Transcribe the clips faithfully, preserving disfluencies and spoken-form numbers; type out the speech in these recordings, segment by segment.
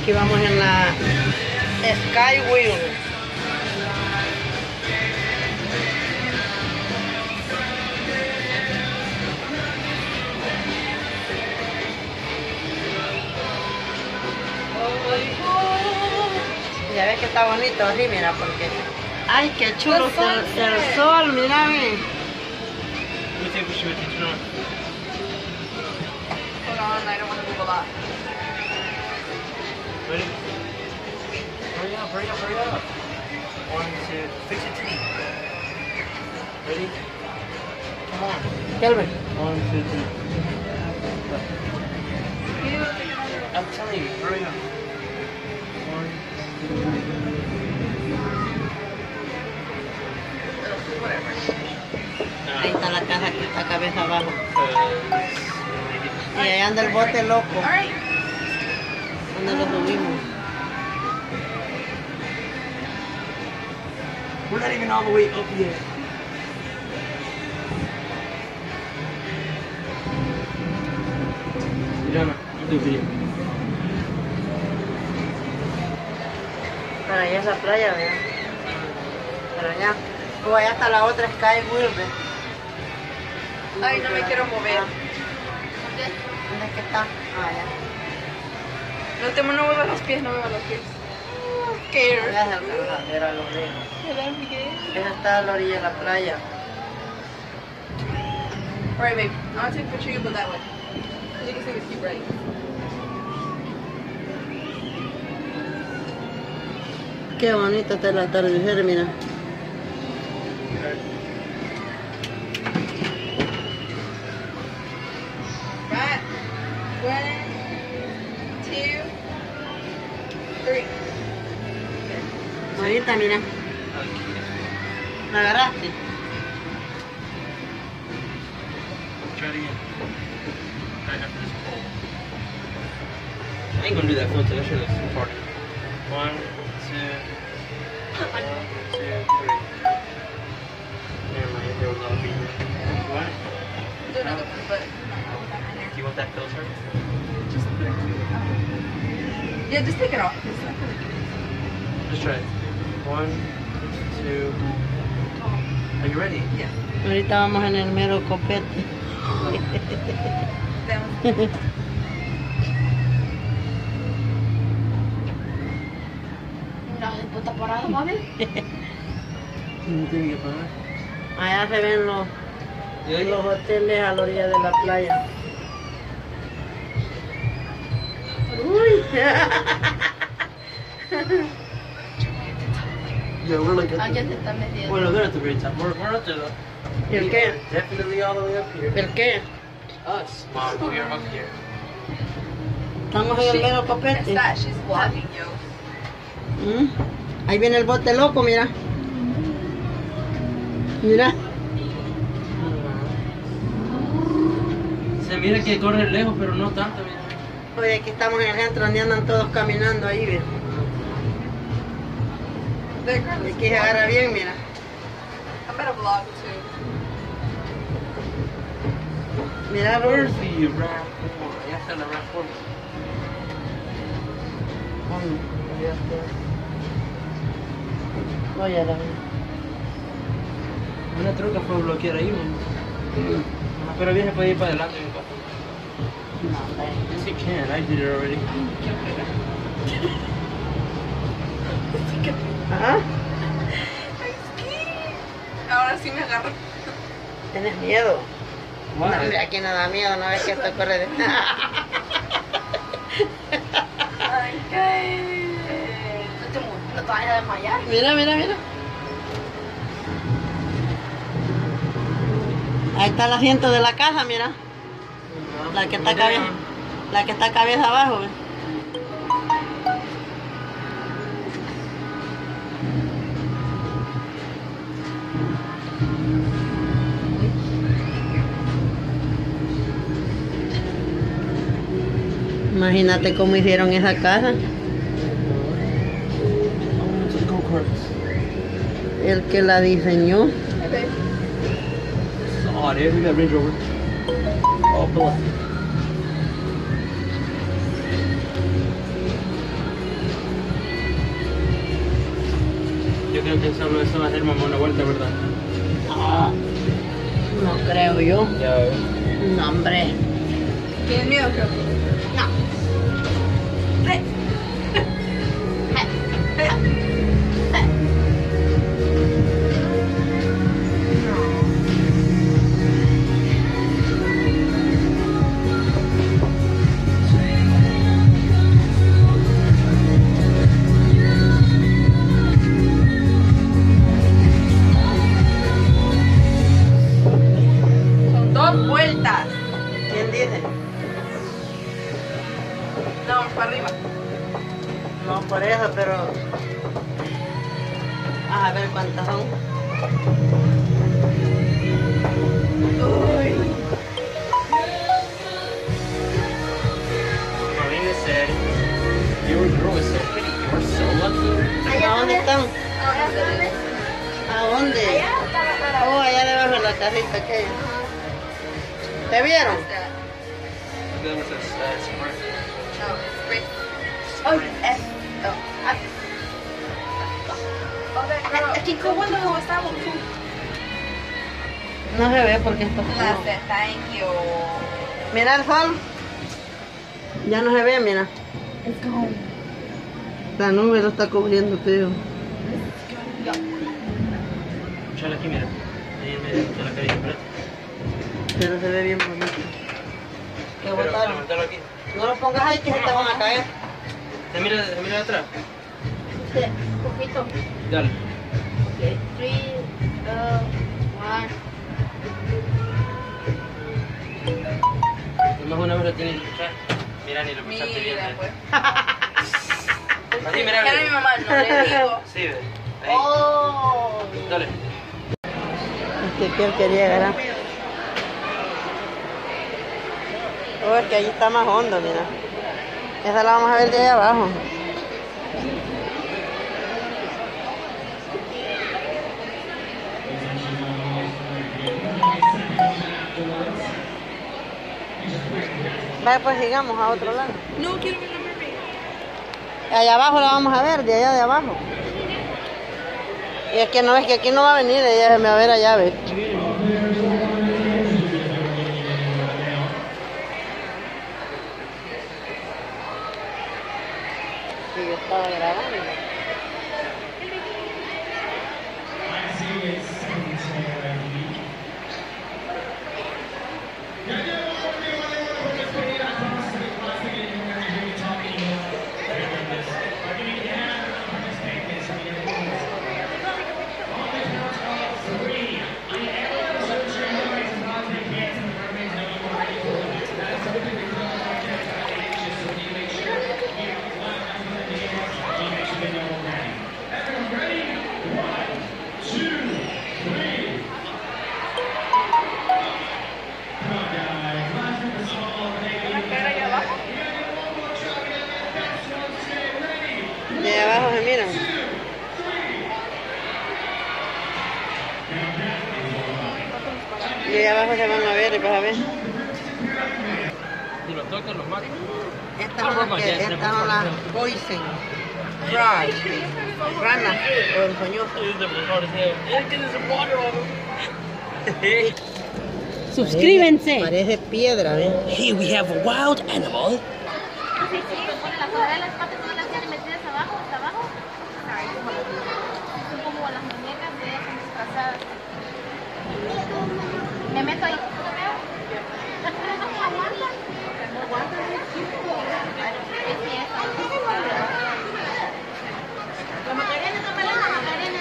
Aquí vamos en la Sky Wheel. Ya ves que está bonito así, mira, porque... ¡Ay, qué chulo está el, el sol! Mira, ve. Hold on, I don't want to move a lot. Ready? Hurry up, hurry up, hurry up. One, two, fix your teeth. Ready? Come on. Kelvin. One, two, three. I'm telling you, hurry up. One, two, three. Ahí está la casa que está cabeza abajo. Uh, Y ahí anda el bote loco. Alright. ¿Dónde lo subimos? we're not even all the way up yet. Diana, do video. Para allá esa playa, ¿verdad? Para allá. O allá está la otra Sky Wheel, ¿ves? Ay, no me quiero mover. ¿Dónde es que está? Ah, allá. No te no muevas los pies, no muevas los pies. Scared. Allá es el cargadero a lo lejos. Esa está a la orilla de la playa. Alright, babe. I want to take a picture of you, but that way. So you can see the cute right. Qué bonito está el atardecer, mira. Right. One, two, three. Ahorita, mira. ¿La agarraste? Try it again. Right after this pole. I ain't gonna do that float, that shit looks retarded. One, two, one, two, three. Never mind, there was all beat. You want it? Do another one, but Do you want that filter? just yeah, just take it off. It's not really Just try it. One, two. Are you ready? Yeah. Ahorita vamos en el mero copete. Down. Mira, después está parado, mami. No tiene que pagar. Allá se ven los, ¿Y ahí? los hoteles a la orilla de la playa. Uy. Yeah, we're like at Ah, the... ya te está metiendo. Well, no, they're at the very top. We're, we're up there though. ¿Y el qué? Definitely all the way up here. ¿El qué? Us. Mom, we are up here. Estamos en el mero It's copete. that she's vlogging, yo. ¿Mm? Ahí viene el bote loco, mira. Mira. Se mira que corre lejos, pero no tanto, mira. Oye, aquí estamos en el centro donde andan todos caminando ahí, mira. The girl Y is aquí se agarra bien, mira. I'm gonna vlog too. Mira, Where's Rose. the RAV four? Allá está la RAV four. Allá está. Oye, la Una troca fue bloquear ahí, man. Ah, pero bien se puede ir para adelante, mi papá. Yes, you can. I did it already. Ajá. Ahora sí me agarro. ¿Tienes miedo? No, Why? hombre, aquí no da miedo, no ves que esto corre de... Ay, qué. No te, mu- no te vayas a desmayar. Mira, mira, mira. Ahí está el asiento de la casa, mira. La que está cabeza, la que está cabeza abajo, ¿ves? Imagínate cómo hicieron esa casa. El que la diseñó. Hey, babe. Oh, there we got Range Rover. Oh, black. que solo eso va a hacer mamá una vuelta, ¿verdad? Ah, no creo yo. Ya ves. No, hombre. ¿Tienes miedo, creo? No. Son dos vueltas. ¿Quién dice? No, vamos para arriba. No, por eso, pero... A ver cuántas son. Uy. Marina said, your girl is so pretty, you're so lucky. ¿A dónde están? ¿A dónde? Allá está la cara. Oh, allá debajo de la carrita aquella. ¿Te vieron? That was a uh, sprint. No, sprint. Oh, es. Oh, ah. Okay, pero, chicos, ¿cuándo nos estamos? No se ve porque está oscuro. Gracias, thank you. Mira el sol. Ya no se ve, mira. La nube lo está cubriendo, tío. Échale aquí, mira. Ahí en medio de la carita, espérate. Pero se ve bien bonito. ¿Qué Pero, botaron? levántalo aquí. No lo pongas ahí que se te van a caer. Te mira, te mira de atrás. Sí, poquito. Dale. Okay. Three, two, one. Nomás una vez lo tienes que echar. Mira, ni lo pensaste bien. Mira, ¿eh? pues. Así, mira, Era mi mamá, no le digo. Sí, ve. Ahí. Oh. Dale. Este que él quería agarrar. Oh, es que ahí está más hondo, mira. Esa la vamos a ver de ahí abajo. Vaya, pues sigamos a otro lado. No quiero ver la mermaid. Allá abajo la vamos a ver, de allá de abajo. Y es que no, es que aquí no va a venir, ella me va a ver allá, ve. Sí, yo estaba grabando. De abajo se miran. Y de abajo se van a ver y vas a ver. Si lo tocan, los matan. Estas son las que, estas son las poison. Frogs. Ranas. Ponzoñosas. Suscríbanse. Parece piedra, ¿eh? Hey, we have a wild animal. Sí, sí, pone las cuadras de las patas, todas las tienen metidas abajo, hasta abajo. Ay, como las son como las muñecas de esas disfrazadas. Me meto ahí. Aguanta. Aguanta. La Macarena, tómala, la Macarena.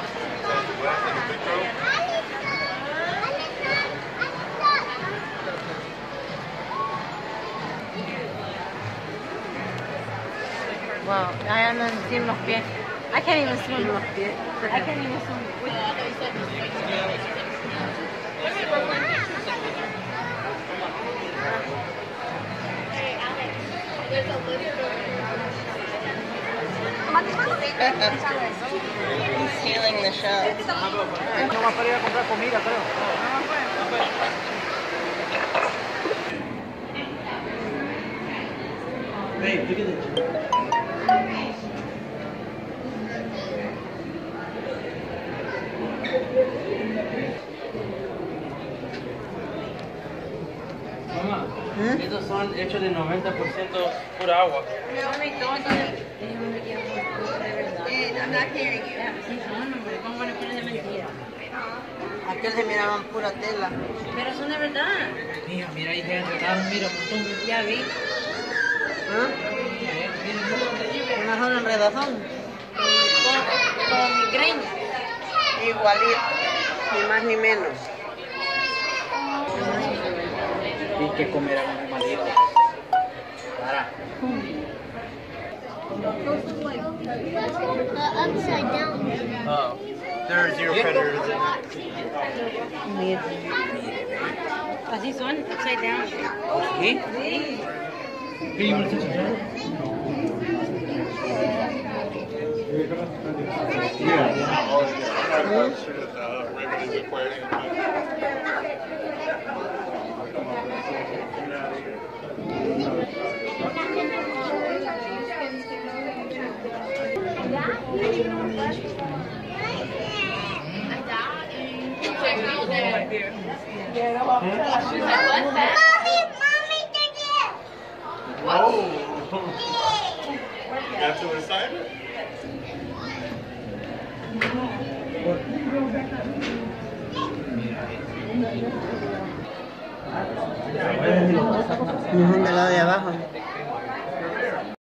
Wow, I andan sin los pies. I can't even swim los pies. I can't even swim. He's stealing the show. No más para ir a comprar comida, creo. Hey, look at this. son hechos de noventa por ciento pura agua. ¿Cómo van a poner de mentira? Aquel se miraban pura tela. Pero son de verdad. Mira, mira, ahí se enredaron, mira, montón. Ya vi. ¿Ah? Una sola enredazón. Con, con migraña. Igualito. Ni más ni menos. Y que comer algo malito. Para. Upside down. Oh, there are zero predators in it. Así son, upside down. ¿Sí? Sí. ¿Qué yo me estoy echando? Got to inside it? No son del lado de abajo.